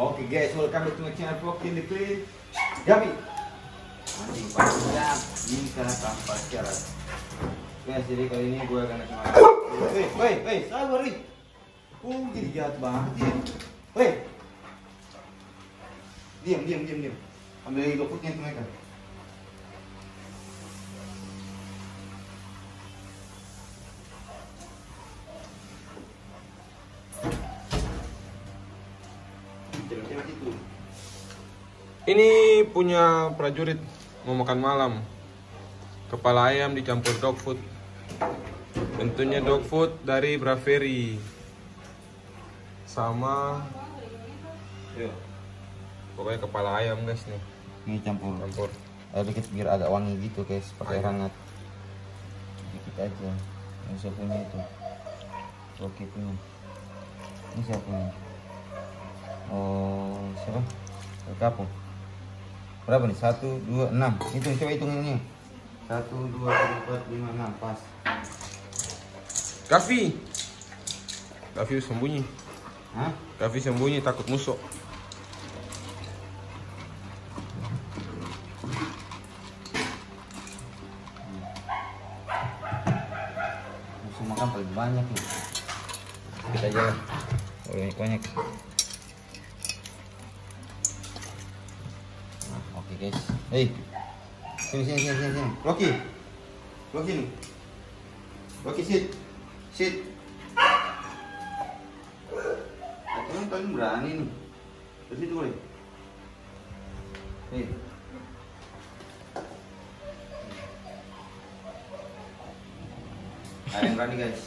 Oke guys, welcome back to my channel vlog in the play. Gabi. Anjing panjang. Ini karena tanpa syarat. Guys, jadi kali ini gue akan kasih makan. Woi, sabar nih. Jadi jahat banget ya. Woi. Diam. Ambil lagi GoFoodnya itu mereka. Ini punya prajurit mau makan malam. Kepala ayam dicampur dog food. Tentunya dog food dari Braveri. Sama pokoknya kepala ayam guys nih. Ini campur. Dikit biar agak wangi gitu guys, pakai hangat. Dikit aja. Ini saya punya itu. Oke punya. Ini siapa punya? Oh, siapa? Kapo. Berapa nih? 1, 2, 6. Hitung, coba hitung ini. 1, 2, 3, 4, 5, 6. Pas. Gavi sembunyi. Hah? Gavi sembunyi takut musuh. Musuh makan paling banyak nih. Kita aja lah. Banyak. Oke guys, hey, sini, Rocky nih, Rocky sit. Kalian paling berani nih, terus itu boleh, hey. Ada yang berani guys,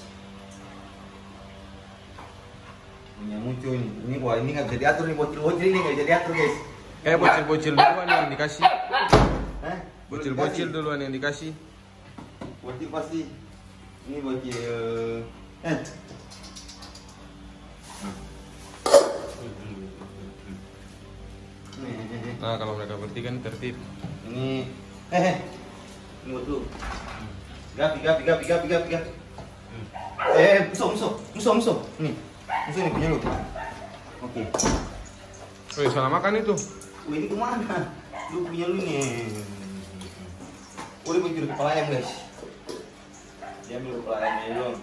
punya muncul ini, wah ini nggak bisa diatur nih, bocil ini nggak bisa diatur guys. Bocil duluan yang dikasih. Hah? Bocil duluan yang dikasih. Bocil pasti. Ini bocil. Nah, kalau mereka bertiga kan tertib. Ini ini buat lu. Gapi. Musuh. Nih. Musuh ini punya lu. Oke. Woi, salah makan itu. Wih, ini kemana? Lu punya lu nih. Udah bocil kepala ayam guys. Dia ambil kepala ayamnya dulu.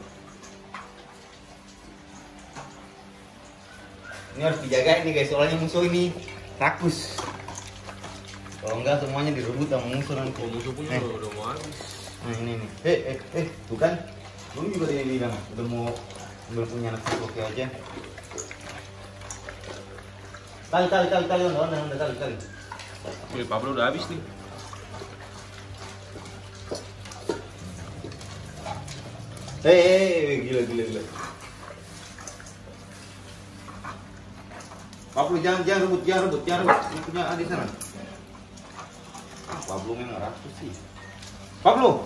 Ini harus dijaga ini guys, soalnya musuh ini rakus. Kalau enggak semuanya direbut sama musuh nanti. Musuh punya udah mau habis. Nah ini. Bukan. Lu juga tadi bilang udah mau ambil punya anak oke aja. Kali. Wih, Pablo udah habis nih. Gila. Pablo jangan rebut. Ini punya adik sana. Pablo memang rakus sih. Pablo.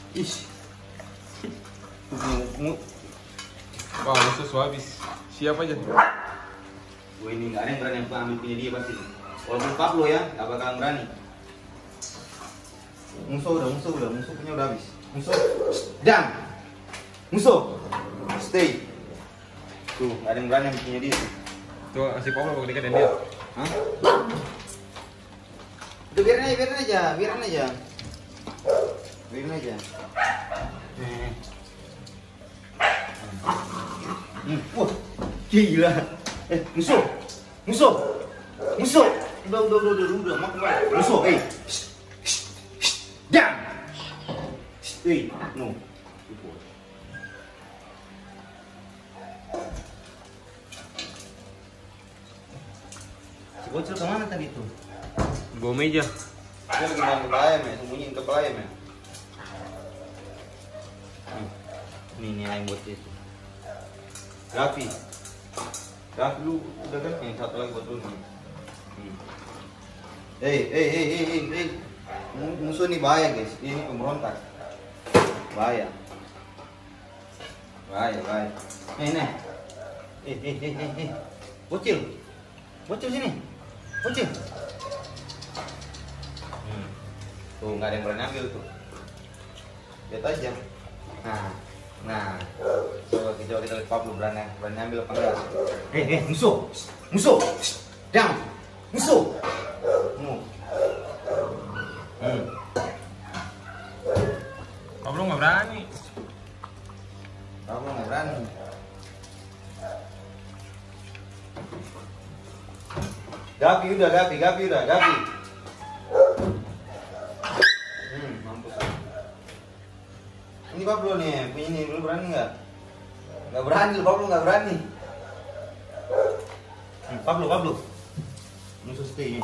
Wah, musuh habis. Siap aja. Gue ini nggak ada yang berani ambil punya dia pasti. Walaupun Pablo ya, nggak bakalan berani. Musuh punya udah habis. Musuh, stay. Tuh, nggak ada yang berani ambil punya dia. Tuh, si Pablo bakal dikatain dia. Hah? Itu biarin aja. Wah, gila. Musuh. Udah, makan banget. Musuh, Diam. No. Si bocil kemana tadi tuh? Bawa meja. Dia lagi main kepala ayam ya, sembunyiin kepala ayam ya. Ini ayam buat itu. Gavi lu udah kan yang satu lagi buat lu nih. Musuh ini bahaya guys, ini pemberontak. Bahaya. Nih. Bocil sini. Tuh nggak ada yang berani ambil tuh. Lihat aja. Nah, coba kita lihat Pablo berani ambil apa enggak? Musuh. Down. Musuh. Pablo nggak berani. Pablo nggak berani. Gapi udah. Mampus. Ini Pablo nih, punya ini, lu berani nggak? Nggak berani, Pablo nggak berani. Pablo. Musuh stay.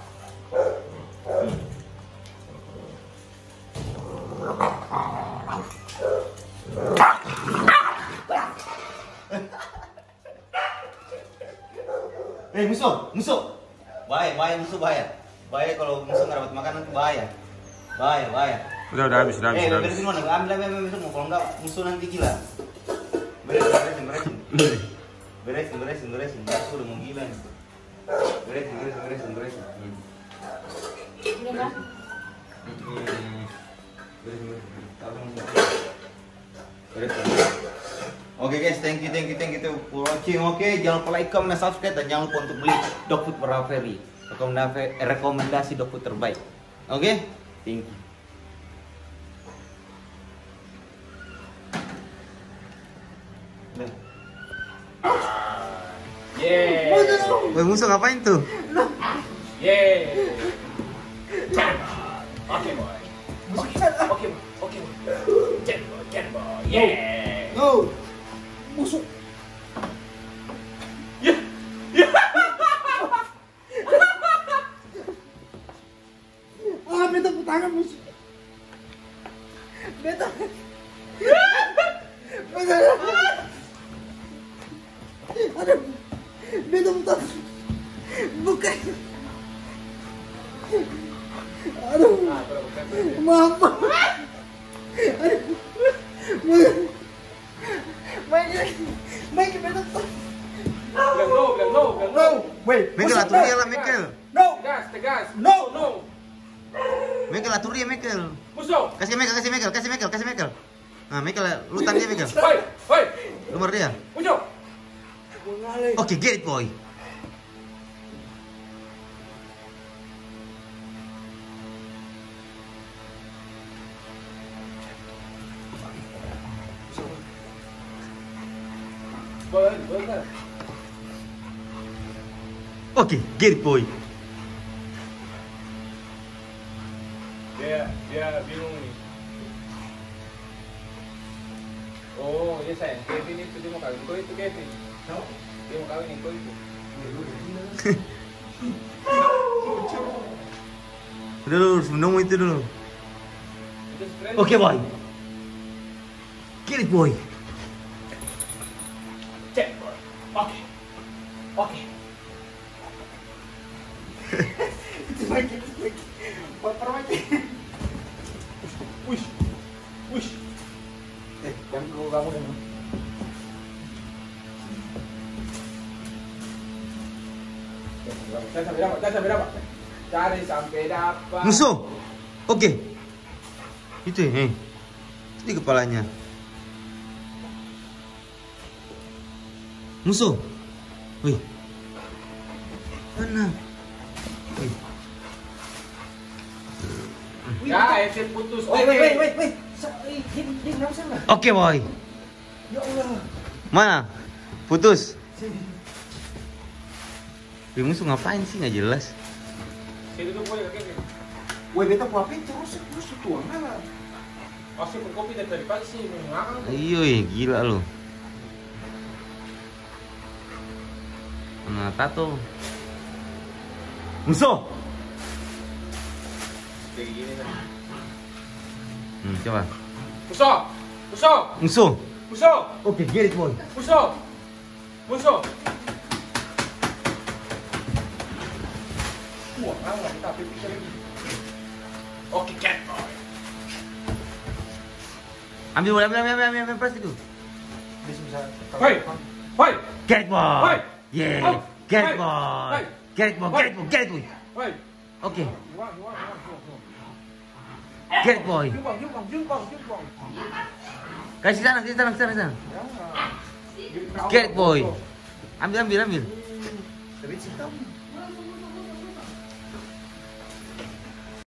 Musuh. Bahaya musuh bahaya. Bahaya kalau musuh nggak dapat makanan itu bahaya. Bahaya. Udah habis. Beresin mana? Ambil semua. Kalau enggak musuh nanti gila. Beresin. Aku udah mau gila nih. Beresin. Beresin. Oke guys, thank you for watching. Oke, jangan lupa like, comment, dan subscribe, dan jangan lupa untuk beli dog food Braferi. Rekomendasi dog food terbaik. Oke, thank you. Woi, musuh ngapain tuh? Oke boy. No. Musuh. Beta tangan musuh. Beta. Aduh. Beta putar. Bukan. Aduh. Maaf. Aduh. Michael, beta putar. Bilang no. Wait, Michael atur dia lah, Michael. No. Tegas. No. Michael atur dia, Michael. Musuh. Kasih Michael. Nah, Michael, lu tahan dia, Michael. Hoi. Lumar dia. Musuh. Oke, get it, boy. Boleh. Oke, get it, boy. Dia bingung nih. Oh, iya sayang. Kevin itu dia mau kawin. Kau itu Kevin. Dia mau kawin kau itu. Udah lu harus menunggu itu dulu. Oke, boy. Get it, boy. Cek. Oke. Itu lagi. Baper lagi. Wish. Jangan kamu dong. Sampai dapat. Cari sampai dapat. Musuh. Oke. Itu ya. Ini kepalanya. Musuh. Wih. Mana? Wih. Ya, ese putus. Wait. Dia kenapa sana? Oke, boy. Ya Allah. Mana? Putus. Wih, musuh ngapain sih? Nggak jelas. Sini tuh boleh kakek. Woi, beta mau apa terus tuang lah. Masih kopi dari pagi sih mengang. Iya, gila lu. Mana tato? Musuh. Kayak gini kan. Coba. Musuh. Oke, get it, boy. Musuh. Wah, nggak tapi pikir lagi. Oke, cat boy. Ambil plastik itu. Hoi. Get it, boy. Hoi. Yeah. Oh, Get it, hoi. boy. Hoi. Get it, boy. Hoi. Oke. Juang. Get it, boy. Jumpang. Kasih sana. Get it, boy. Ambil. Tapi hitam.